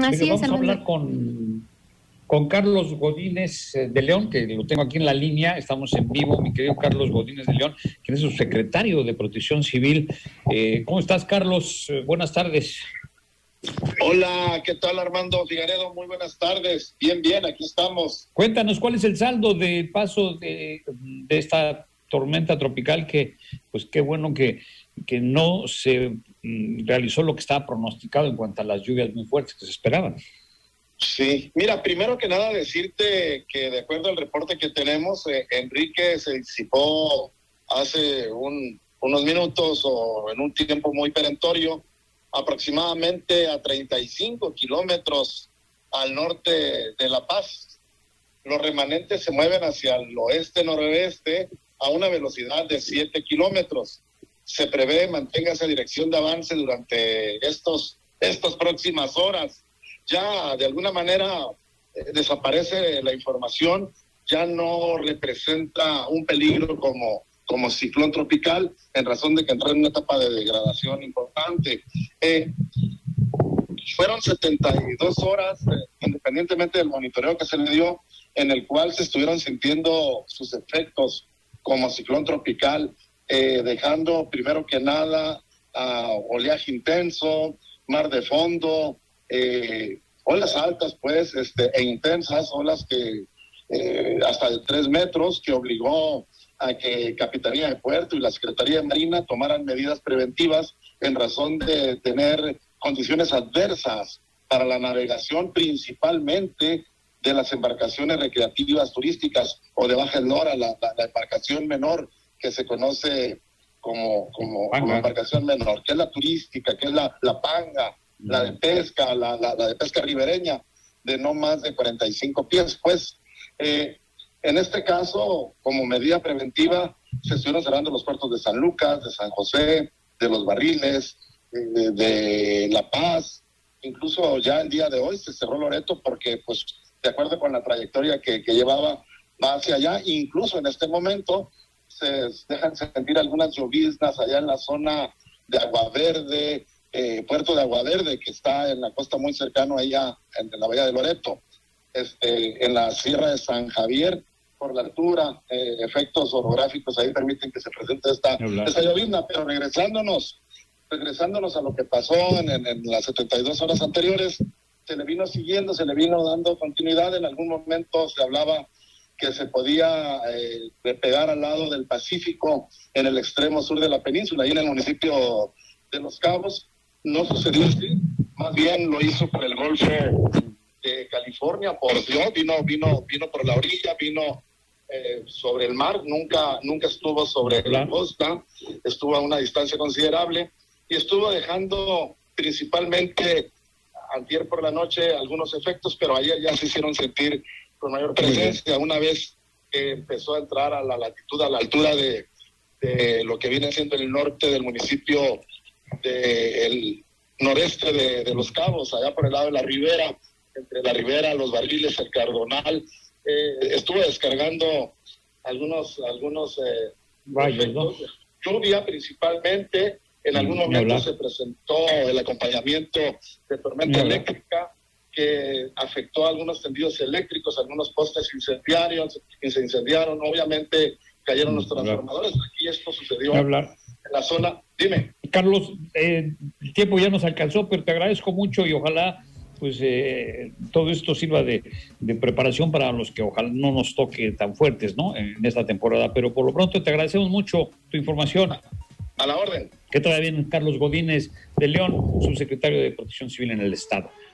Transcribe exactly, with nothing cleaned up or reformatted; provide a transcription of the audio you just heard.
Así Mire, es, vamos a Armando. hablar con, con Carlos Godínez de León, que lo tengo aquí en la línea. Estamos en vivo, mi querido Carlos Godínez de León, quien es su secretario de Protección Civil. Eh, ¿Cómo estás, Carlos? Eh, buenas tardes. Hola, ¿qué tal, Armando Figueredo? Muy buenas tardes. Bien, bien, aquí estamos. Cuéntanos, ¿cuál es el saldo del paso de, de esta tormenta tropical? Que, pues qué bueno que, que no se mm, realizó lo que estaba pronosticado en cuanto a las lluvias muy fuertes que se esperaban. Sí, mira, primero que nada decirte que de acuerdo al reporte que tenemos, eh, Enrique se disipó hace un, unos minutos o en un tiempo muy perentorio, aproximadamente a treinta y cinco kilómetros al norte de La Paz. Los remanentes se mueven hacia el oeste-noroeste a una velocidad de siete kilómetros. Se prevé mantenga esa dirección de avance durante estos, estas próximas horas. Ya de alguna manera eh, desaparece la información, ya no representa un peligro como, como ciclón tropical, en razón de que entró en una etapa de degradación importante. Eh, fueron setenta y dos horas, eh, independientemente del monitoreo que se le dio, en el cual se estuvieron sintiendo sus efectos como ciclón tropical, eh, dejando primero que nada uh, oleaje intenso, mar de fondo, eh, olas altas pues este, e intensas, olas que eh, hasta de tres metros, que obligó a que Capitanía de Puerto y la Secretaría de Marina tomaran medidas preventivas en razón de tener condiciones adversas para la navegación, principalmente de las embarcaciones recreativas turísticas o de baja eslora, la, la, la embarcación menor que se conoce como, como, como embarcación menor, que es la turística, que es la, la panga, mm. la de pesca, la, la, la de pesca ribereña, de no más de cuarenta y cinco pies. Pues eh, en este caso, como medida preventiva, se estuvieron cerrando los puertos de San Lucas, de San José, de Los Barriles, de, de La Paz. Incluso ya el día de hoy se cerró Loreto porque, pues, de acuerdo con la trayectoria que, que llevaba, va hacia allá. Incluso en este momento se dejan sentir algunas lloviznas allá en la zona de Agua Verde, eh, Puerto de Agua Verde, que está en la costa muy cercano allá, en, en la bahía de Loreto, este, en la Sierra de San Javier, por la altura, eh, efectos orográficos ahí permiten que se presente esta, esta llovizna. Pero regresándonos, regresándonos a lo que pasó en, en, en las setenta y dos horas anteriores, se le vino siguiendo, se le vino dando continuidad. En algún momento se hablaba que se podía eh, pegar al lado del Pacífico en el extremo sur de la península, ahí en el municipio de Los Cabos. No sucedió así, más bien lo hizo por el Golfo de California, por Dios, vino, vino, vino por la orilla, vino eh, sobre el mar, nunca, nunca estuvo sobre la costa, estuvo a una distancia considerable y estuvo dejando principalmente antier por la noche algunos efectos, pero ayer ya se hicieron sentir con mayor presencia, una vez que empezó a entrar a la latitud, a la altura de, de lo que viene siendo el norte del municipio del noreste de, de Los Cabos, allá por el lado de la ribera, entre la ribera, Los Barriles, el Cardonal. Eh, estuvo descargando algunos, algunos eh, Rayos, ¿no? Lluvia principalmente. En algún momento se presentó el acompañamiento de tormenta eléctrica que afectó a algunos tendidos eléctricos, algunos postes incendiarios, que se incendiaron. Obviamente cayeron los transformadores. Aquí esto sucedió en la zona. Dime. Carlos, eh, el tiempo ya nos alcanzó, pero te agradezco mucho y ojalá pues eh, todo esto sirva de, de preparación para los que ojalá no nos toque tan fuertes, ¿no?, en esta temporada. Pero por lo pronto te agradecemos mucho tu información. A la orden. Que te vaya bien, Carlos Godínez de León, subsecretario de Protección Civil en el Estado.